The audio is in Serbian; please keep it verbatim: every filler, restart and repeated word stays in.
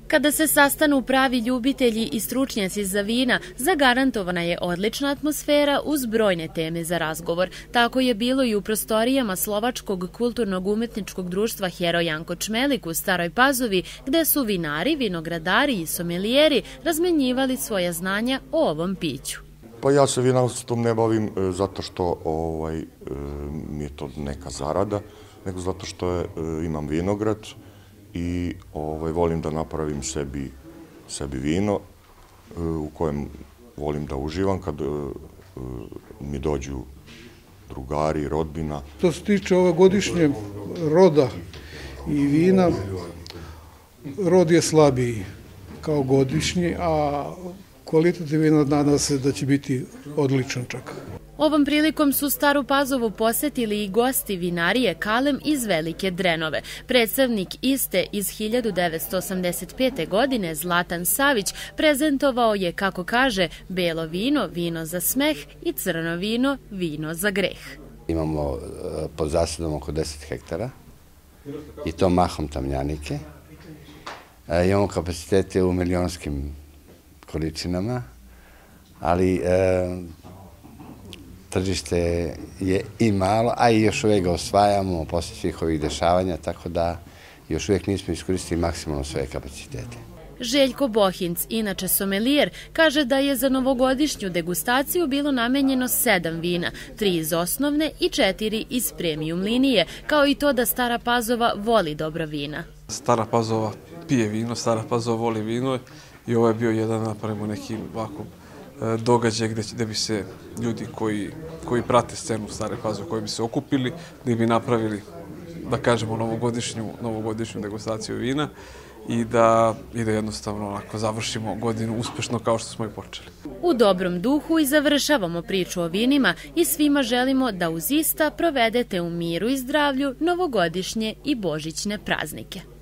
Kada se sastanu pravi ljubitelji i stručnjaci za vina, zagarantovana je odlična atmosfera uz brojne teme za razgovor. Tako je bilo i u prostorijama Slovačkog kulturnog umetničkog društva Heroj Janko Čmelik u Staroj Pazovi, gde su vinari, vinogradari i somelijeri razmenjivali svoja znanja o ovom piću. Pa ja se vinarstvom ne bavim zato što ovaj, mi je to neka zarada, nego zato što je, imam vinograd i ovaj, volim da napravim sebi, sebi vino u kojem volim da uživam kad mi dođu drugari, rodbina. Što se tiče ove godišnje roda i vina, rod je slabiji kao godišnji, a kvalitet vina nadam se da će biti odličan čak. Ovom prilikom su Staru Pazovu posetili i gosti vinarije Kalem iz Velike Drenove. Predstavnik iste iz hiljadu devetsto osamdeset pete. godine Zlatan Savić prezentovao je, kako kaže, belo vino, vino za smeh i crno vino, vino za greh. Imamo pod zasadom oko deset hektara i to mahom tamljanike. Imamo kapacitete u milionskim količinama, ali tržište je i malo, a i još uvijek ga osvajamo posle svih ovih dešavanja, tako da još uvijek nismo iskoristili maksimalno svoje kapacitete. Željko Bohinc, inače somelijer, kaže da je za novogodišnju degustaciju bilo namenjeno sedam vina, tri iz osnovne i četiri iz premium linije, kao i to da Stara Pazova voli dobro vina. Stara Pazova pije vino, Stara Pazova voli vino i ovo je bio jedan, napravimo neki ovako događaj gde bi se ljudi koji, koji prate scenu Stare Pazove, koji bi se okupili, gde bi napravili, da kažemo, novogodišnju, novogodišnju degustaciju vina i da, i da jednostavno onako završimo godinu uspešno kao što smo i počeli. U dobrom duhu i završavamo priču o vinima i svima želimo da uz ista provedete u miru i zdravlju novogodišnje i božićne praznike.